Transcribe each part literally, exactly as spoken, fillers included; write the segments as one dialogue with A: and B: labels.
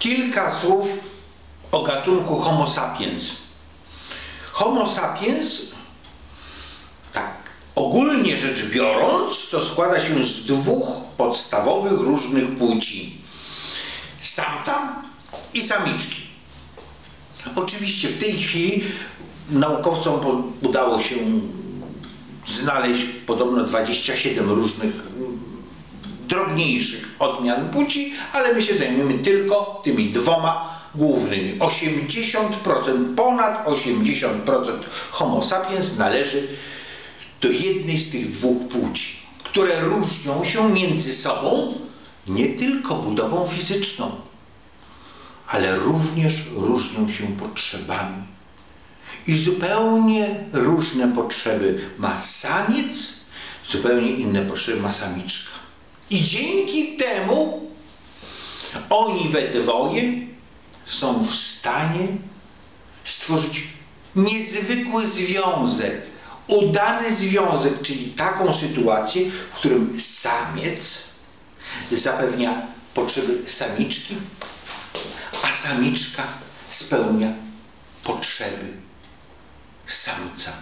A: Kilka słów o gatunku Homo sapiens. Homo sapiens, tak ogólnie rzecz biorąc, to składa się z dwóch podstawowych różnych płci. Samca i samiczki. Oczywiście w tej chwili naukowcom udało się znaleźć podobno dwadzieścia siedem różnych drobniejszych odmian płci, ale my się zajmiemy tylko tymi dwoma głównymi. osiemdziesiąt procent, ponad osiemdziesiąt procent Homo sapiens należy do jednej z tych dwóch płci, które różnią się między sobą nie tylko budową fizyczną, ale również różnią się potrzebami. I zupełnie różne potrzeby ma samiec, zupełnie inne potrzeby ma samiczka. I dzięki temu oni we dwoje są w stanie stworzyć niezwykły związek, udany związek, czyli taką sytuację, w którym samiec zapewnia potrzeby samiczki, a samiczka spełnia potrzeby samca.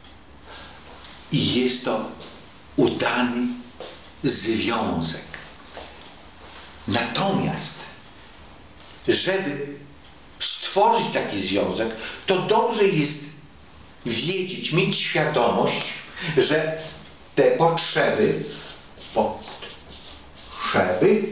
A: I jest to udany związek. Natomiast, żeby stworzyć taki związek, to dobrze jest wiedzieć, mieć świadomość, że te potrzeby, potrzeby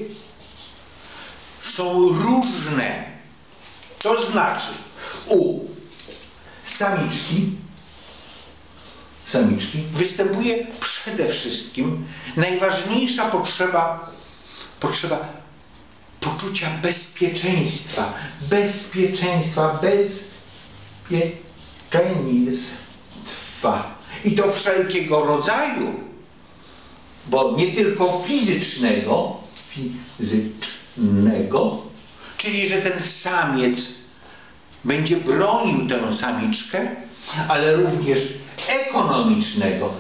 A: są różne. To znaczy, u samiczki, samiczki występuje przede wszystkim najważniejsza potrzeba, potrzeba poczucia bezpieczeństwa, bezpieczeństwa, bezpieczeństwa. I to wszelkiego rodzaju, bo nie tylko fizycznego, fizycznego, czyli że ten samiec będzie bronił tę samiczkę, ale również ekonomicznego,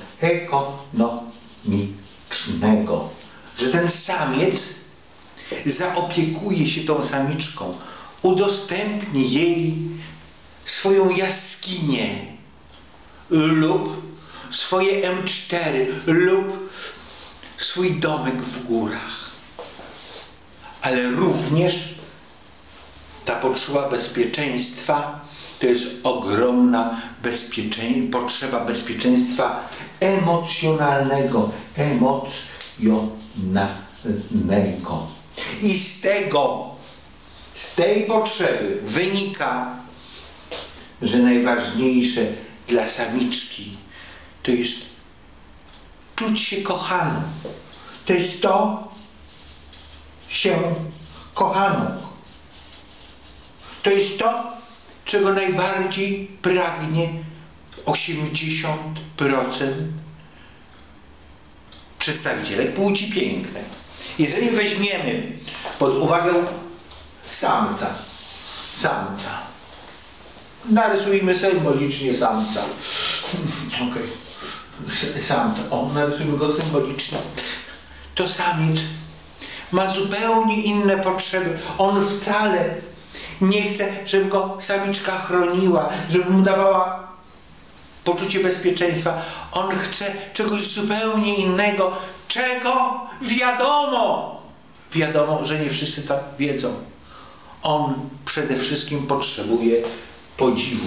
A: ekonomicznego, że ten samiec zaopiekuje się tą samiczką, udostępni jej swoją jaskinię lub swoje M cztery lub swój domek w górach. Ale również ta potrzeba bezpieczeństwa to jest ogromna bezpieczeń- potrzeba bezpieczeństwa emocjonalnego, emocjonalnego. I z tego, z tej potrzeby wynika, że najważniejsze dla samiczki to jest czuć się kochaną. To jest to się kochaną. To jest to, czego najbardziej pragnie osiemdziesiąt procent przedstawicielek płci pięknej. Jeżeli weźmiemy pod uwagę samca, samca, narysujmy symbolicznie samca. Okay. Samca, o, narysujmy go symbolicznie. To samiec ma zupełnie inne potrzeby. On wcale nie chce, żeby go samiczka chroniła, żeby mu dawała poczucie bezpieczeństwa. On chce czegoś zupełnie innego, czego wiadomo. Wiadomo, że nie wszyscy tak wiedzą. On przede wszystkim potrzebuje podziwu.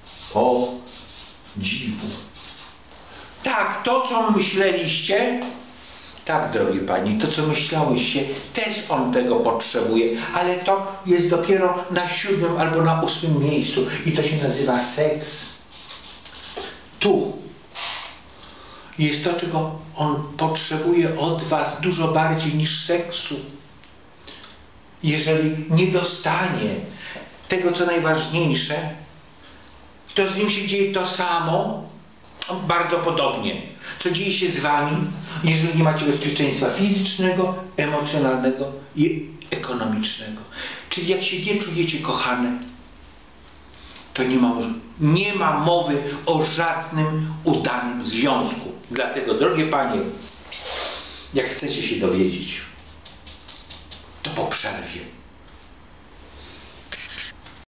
A: Podziwu. Tak, to co myśleliście, tak, drogie Pani, to co myślałyście, też on tego potrzebuje, ale to jest dopiero na siódmym albo na ósmym miejscu i to się nazywa seks. Tu jest to, czego on potrzebuje od Was dużo bardziej niż seksu. Jeżeli nie dostanie tego, co najważniejsze, to z nim się dzieje to samo, bardzo podobnie, co dzieje się z Wami, jeżeli nie macie bezpieczeństwa fizycznego, emocjonalnego i ekonomicznego. Czyli jak się nie czujecie kochane, to nie ma, nie ma mowy o żadnym udanym związku. Dlatego, drogie Panie, jak chcecie się dowiedzieć, to po przerwie.